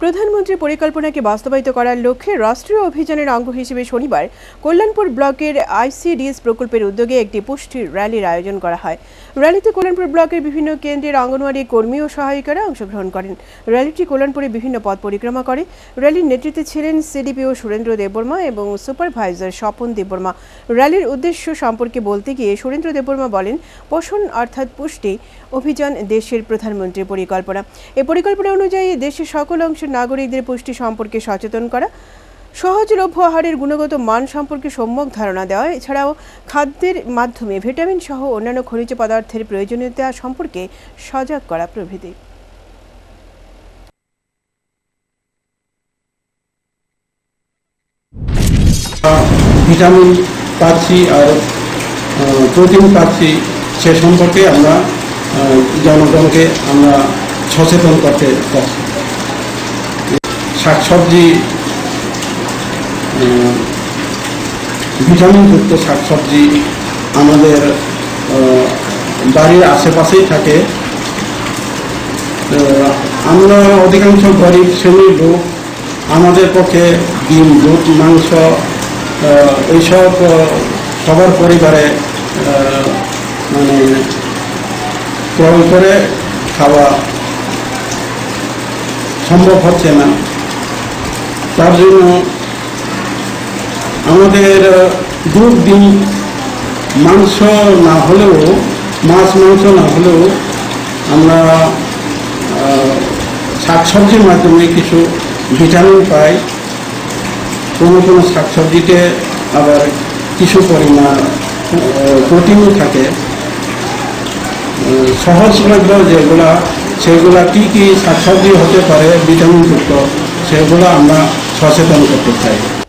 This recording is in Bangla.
প্রধানমন্ত্রী পরিকল্পনাকে বাস্তবায়িত করার লক্ষ্যে রাষ্ট্রীয় অভিযানের অঙ্গ হিসেবে শনিবার কল্যাণপুর ব্লকের আইসিডিএস প্রকল্পের উদ্যোগে একটি পুষ্টি র্যালির আয়োজন করা হয়। র্যালিতে কল্যাণপুর ব্লকের বিভিন্ন কেন্দ্রের অঙ্গনওয়াড়ি কর্মী ও সহায়িকারা অংশগ্রহণ করেন। র্যালিটি কল্যাণপুরে বিভিন্ন পথ পরিক্রমা করে। র্যালির নেতৃত্বে ছিলেন সিডিপিও সুরেন্দ্র দেববর্মা এবং সুপারভাইজার স্বপন দেববর্মা। র্যালির উদ্দেশ্য সম্পর্কে বলতে গিয়ে সুরেন্দ্র দেববর্মা বলেন, পোষণ অর্থাৎ পুষ্টি অভিযান দেশের প্রধানমন্ত্রীর পরিকল্পনা। এই পরিকল্পনা অনুযায়ী দেশের সকল অংশের নাগরিকদের পুষ্টি সম্পর্কে সচেতন করা, সহজলভ্য আহারের গুণগত মান সম্পর্কে সম্যক ধারণা দেওয়া, এছাড়াও খাদ্যের মাধ্যমে ভিটামিন সহ অন্যান্য খনিজ পদার্থের প্রয়োজনীয়তা সম্পর্কে সজাগ করা প্রভৃতি। ভিটামিন পাচ্ছি আর প্রোটিন পাচ্ছি সে সম্পর্কে আমরা জনগণকে আমরা সচেতন করতে পারছি। শাকসবজি, ভিটামিনযুক্ত শাকসবজি আমাদের বাড়ির আশেপাশেই থাকে। আমরা অধিকাংশ গরিব শ্রেণীর লোক, আমাদের পক্ষে ডিম, দুধ, মাংস এইসব সবার পরিবারে মানে ক্রয় করে খাওয়া সম্ভব হচ্ছে না। তার জন্য আমাদের দুধ, ডিম, মাংস না হলেও, মাছ মাংস না হলেও আমরা শাকসবজির মাধ্যমে কিছু ভিটামিন পাই। কোনো কোনো শাকসবজিতে আবার কিছু পরিমাণ প্রোটিনও থাকে। সহজলভ্য যেগুলা, সেগুলা কী কী শাকসবজি হতে পারে ভিটামিনযুক্ত, সেগুলো আমরা সচেতন করতে চাই।